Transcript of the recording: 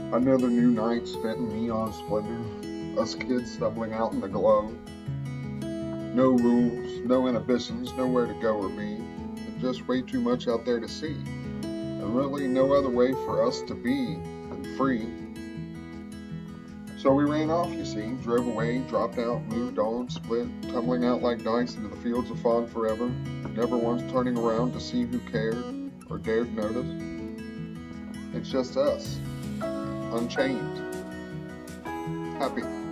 Another new night spent in neon splendor, us kids stumbling out in the glow. No rules, no inhibitions, nowhere to go or be, and just way too much out there to see. And really no other way for us to be than free. So we ran off, you see, drove away, dropped out, moved on, split, tumbling out like dice into the fields of fog forever, never once turning around to see who cared or dared notice. It's just us, unchained, happy.